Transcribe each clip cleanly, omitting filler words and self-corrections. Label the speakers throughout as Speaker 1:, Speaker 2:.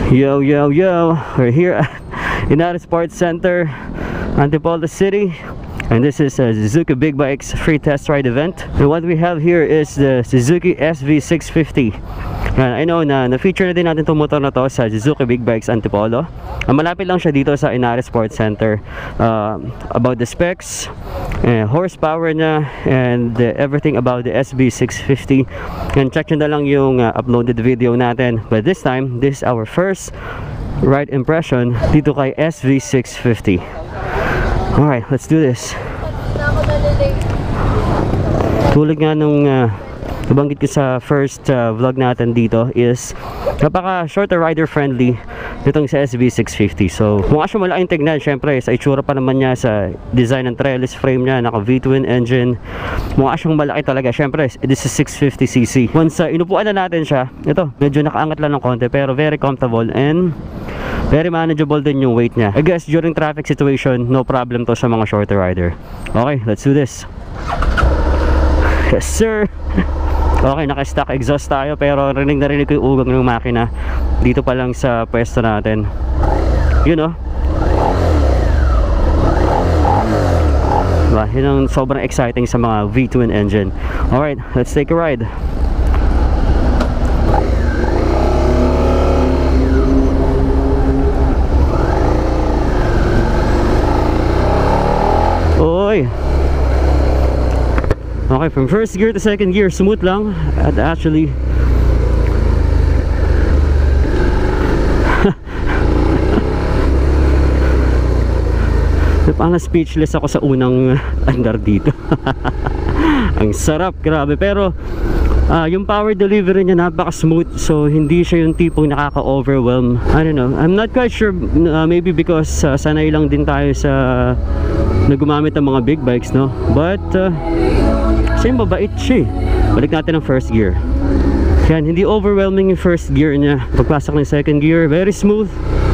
Speaker 1: Yo, yo, yo, we're here at United Sports Center, Antipolo City, and this is a Suzuki Big Bikes free test ride event. And what we have here is the Suzuki SV650. I know na-feature na din natin itong motor na to sa Suzuki Big Bikes Antipolo. Malapit lang siya dito sa United Sports Center. About the specs, horsepower niya, and everything about the SV650. And check nyo na lang yung uploaded video natin. But this time, this is our first ride impression dito kay SV650. Alright, let's do this. Tulad nga nung nabanggit ko sa first vlog natin dito is napaka shorter rider friendly nitong sa SV650. So mukha siya malaking tignan, syempre sa itsura pa naman niya, sa design ng trellis frame niya, naka V-twin engine, mukha siyang malaki talaga. Syempre this is 650cc. Once inupuan na natin siya, ito medyo nakaangat lang ng konti pero very comfortable and very manageable din yung weight niya. I guess during traffic situation, no problem to sa mga shorter rider. Okay, let's do this. Yes sir. Okay, naka-stock exhaust tayo pero rinig na rinig ko yung ugong ng makina dito pa lang sa pwesto natin. You know, diba? Yun ang sobrang exciting sa mga V-twin engine. Alright, let's take a ride. Oy! Okay, from first gear to second gear, smooth lang. At actually parang speechless ako sa unang andar dito. Ang sarap, grabe. Pero yung power delivery niya napaka smooth, so hindi siya yung tipong nakaka-overwhelm. I don't know, I'm not quite sure, maybe because sanay lang din tayo sa na gumamit ng mga big bikes, no? But kasi mabait siya. Balik natin ang first gear. Yan, hindi overwhelming yung first gear niya. Pagpasok ng second gear, very smooth.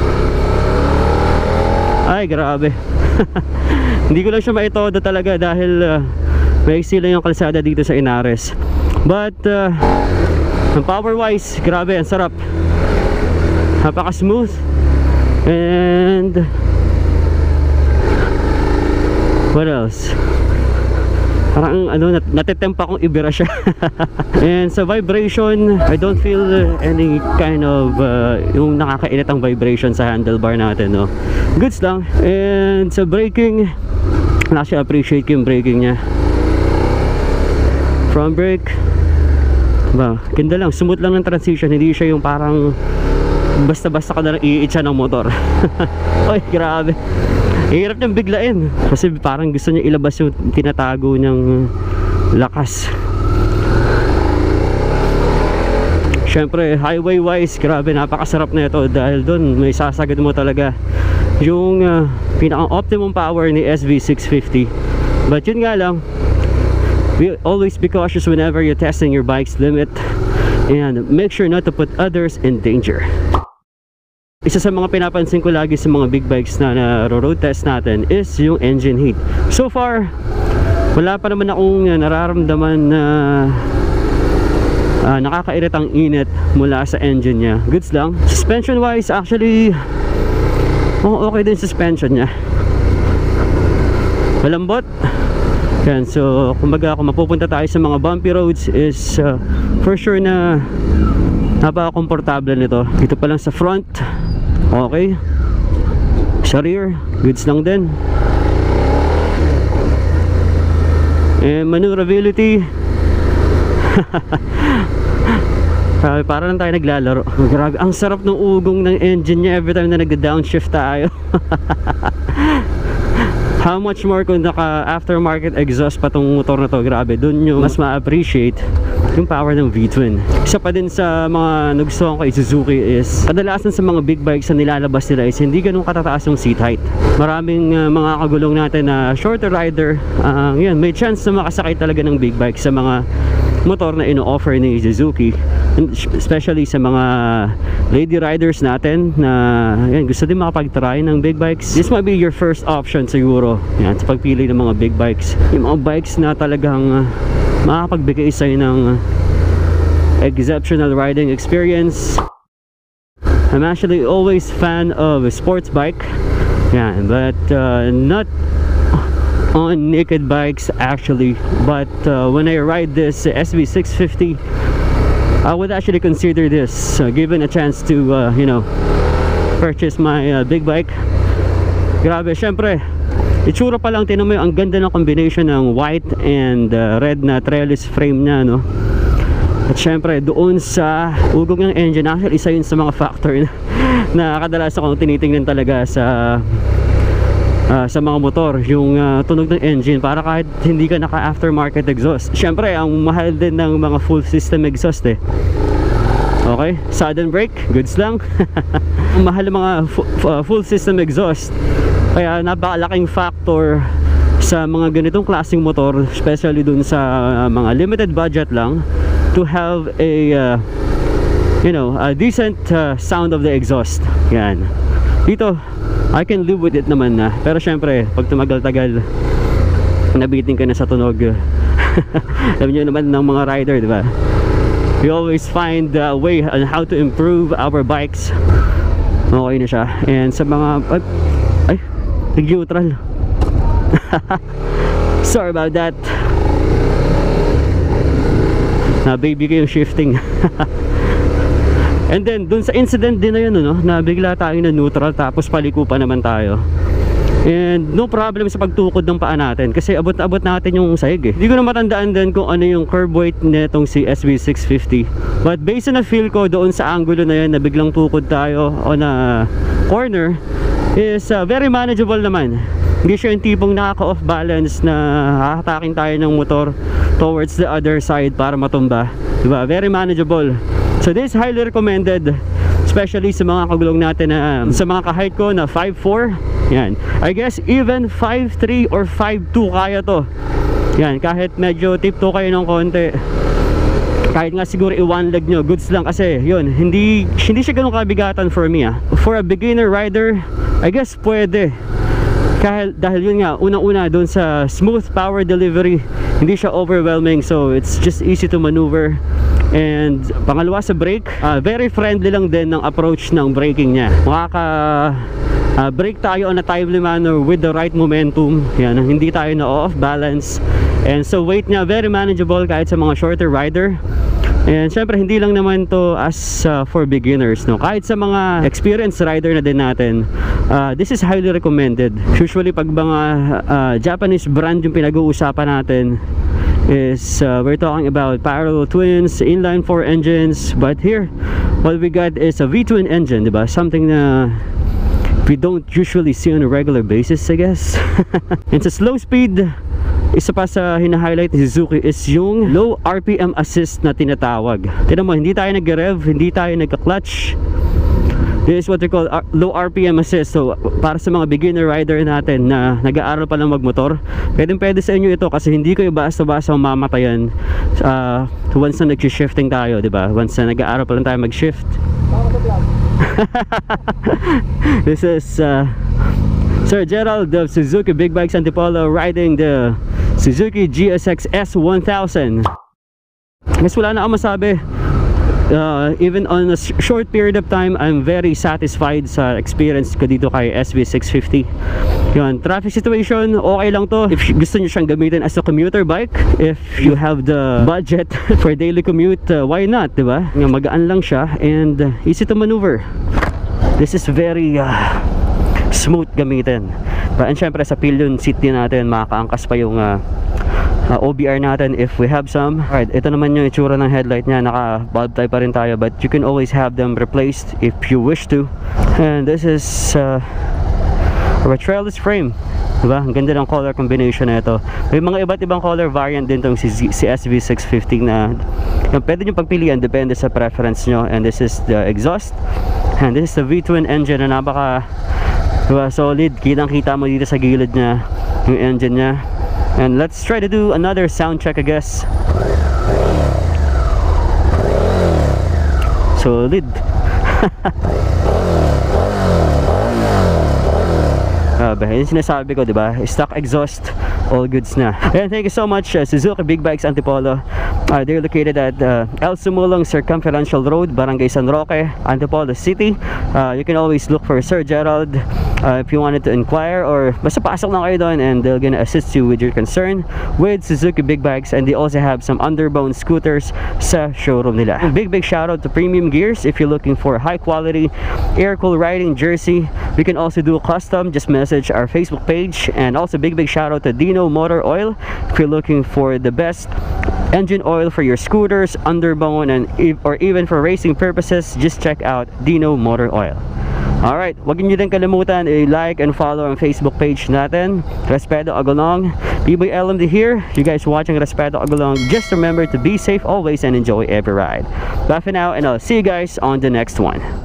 Speaker 1: Ay, grabe. Hindi ko lang siya maitodo talaga dahil maiksi lang yung kalsada dito sa Inares. But ang power wise, grabe, ang sarap. Napaka smooth. And what else? Parang natitempa kong ibira siya. And sa vibration, I don't feel any kind of yung nakakainit ang vibration sa handlebar natin, no? Goods lang. And sa braking, actually appreciate ko yung braking niya. Front brake, ba, ganda lang, smooth lang ng transition. Hindi siya yung parang basta-basta ka na lang iitsa ng motor. Oy, grabe. Hirap niyang biglain kasi parang gusto niya ilabas yung tinatago niyang lakas. Syempre highway wise, grabe, napakasarap na ito dahil doon may sasagad mo talaga yung pinaka optimum power ni SV650. But yun nga lang, always be cautious whenever you're testing your bike's limit and make sure not to put others in danger. Isa sa mga pinapansin ko lagi sa mga big bikes na road test natin is yung engine heat. So far, wala pa naman akong nararamdaman na nakakairit ang init mula sa engine niya. Goods lang. Suspension wise, actually okay din suspension niya. Malambot. Yan, so kumbaga kung mapupunta tayo sa mga bumpy roads is for sure na napaka-komportable nito. Dito pa lang sa front, okay. Sa rear, goods lang din. And maneuverability, para lang tayo naglalaro. Grabe, ang sarap ng ugong ng engine niya every time na nag-downshift tayo. How much more kung naka aftermarket exhaust pa tong motor na to, grabe, dun yung mas ma-appreciate yung power ng V-twin. Isa pa din sa mga nagustuhan ko kay Suzuki is kadalasan sa mga big bikes na nilalabas nila is hindi ganun katataas yung seat height. Maraming mga kagulong natin na shorter rider, yan, may chance na makasakay talaga ng big bike sa mga motor na ino-offer ni Suzuki, especially sa mga lady riders natin na yan, gusto din makapag-try ng big bikes. This might be your first option siguro, yan, sa pagpili ng mga big bikes. Yung mga bikes na talagang makakapagbigay sa'yo ng exceptional riding experience. I'm actually always fan of a sports bike. Yeah, but not on naked bikes actually. But when I ride this SV650, I would actually consider this given a chance to you know, purchase my big bike. Grabe, syempre itsura pa lang, tinan mo yung ang ganda ng combination ng white and red na trellis frame niya, no? At syempre doon sa ugong ng engine, actually isa yun sa mga factor na kadalas akong tinitingnan talaga sa mga motor, yung tunog ng engine, para kahit hindi ka naka aftermarket exhaust. Syempre ang mahal din ng mga full system exhaust eh. Okay, sudden brake, goods lang. Ang mahal ng mga full system exhaust, kaya napakalaking factor sa mga ganitong klaseng motor, especially dun sa mga limited budget lang, to have a you know, a decent sound of the exhaust. Yan, dito I can live with it naman na, pero syempre pag tumagal-tagal nabitin ka na sa tunog. Alam nyo naman ng mga rider, di ba? We always find a way on how to improve our bikes. Okay na siya. And sa mga ay nag-neutral. Sorry about that. Na baby ko yung shifting. And then dun sa incident din na yun, no, na bigla tayo na neutral tapos paliko pa naman tayo. And no problem sa pagtukod ng paa natin kasi abot na abot natin yung sahig eh. Hindi ko na matandaan din kung ano yung curb weight netong si SV650, but based on na feel ko doon sa angulo na yan na biglang tukod tayo on a corner is very manageable naman. Hindi siya yung tipong nakaka-off balance na hahatakin tayo ng motor towards the other side para matumba, diba? Very manageable. So this is highly recommended, especially sa mga kagulong natin na sa mga ka-height ko na 5'4". Yan, I guess even 5'3 or 5'2 kaya to. Yan, kahit medyo tipto kayo ng konti, kahit nga siguro i-one leg nyo, goods lang kasi yun, hindi siya ganun kabigatan for me. For a beginner rider, I guess pwede. Dahil yun nga, unang-una doon sa smooth power delivery, hindi siya overwhelming, so it's just easy to maneuver. And pangalawa sa brake, very friendly lang din ng approach ng braking niya. Brake tayo on a timely manner with the right momentum. Yan, hindi tayo na off balance. And so weight niya very manageable kahit sa mga shorter rider. And syempre hindi lang naman to as for beginners, no? Kahit sa mga experienced rider na din natin, this is highly recommended. Usually pag mga Japanese brand yung pinag-uusapan natin is we're talking about parallel twins, inline 4 engines, but here what we got is a V-twin engine, diba? Something na we don't usually see on a regular basis, I guess. And sa slow speed, isa pa sa hina-highlight ni Suzuki is yung low RPM assist na tinatawag. Tignan mo, hindi tayo nag-rev, hindi tayo nagka-clutch. This is what we call low RPM assist. So para sa mga beginner rider natin na nag-aaral pa lang magmotor, pwede sa inyo ito kasi hindi kayo basta-basta mamatayan once na nag-shifting tayo, diba? Once na nag-aaral pa lang tayo mag-shift. This is Sir Gerald of Suzuki Big Bikes Antipolo riding the Suzuki GSX S1000. Guys, wala na akong masabi. Even on a short period of time, I'm very satisfied sa experience ko dito kay SV650. Yun, traffic situation, okay lang to. If gusto nyo siyang gamitin as a commuter bike, if you have the budget for daily commute, why not, diba? Magaan lang siya and easy to maneuver. This is very smooth gamitin. And syempre sa pillion seat din natin, makakaangkas pa yung OBR natin if we have some. Alright, ito naman yung itsura ng headlight niya. Naka bulb type pa rin tayo, but you can always have them replaced if you wish to. And this is a trellis frame, diba? Ang ganda ng color combination na ito. May mga iba't ibang color variant din tong si SV650 na pwede nyo pagpilian, depende sa preference nyo. And this is the exhaust, and this is the V-twin engine na napaka solid. Kitang kita mo dito sa gilid niya yung engine niya. And let's try to do another sound check, I guess. Solid. Yung sinasabi ko, diba? Stock exhaust, all goods na. And thank you so much, Suzuki Big Bikes Antipolo. They're located at El Sumulong Circumferential Road, Barangay San Roque, Antipolo City. You can always look for Sir Gerald if you wanted to inquire, or basta pasok lang kayo doon and they're gonna assist you with your concern with Suzuki Big Bikes. And they also have some underbone scooters sa showroom nila. And big shout out to Premium Gears. If you're looking for high quality air-cooled riding jersey, we can also do custom. Just message our Facebook page. And also big shout out to Dino Motor Oil. If you're looking for the best engine oil for your scooters, underbone, and or even for racing purposes, just check out Dino Motor Oil. Alright, wag niyo din kalimutan i-like and follow ang Facebook page natin, Respeto Agulong. B-Boy LMD here. You guys watching Respeto Agulong, just remember to be safe always and enjoy every ride. Bye for now, and I'll see you guys on the next one.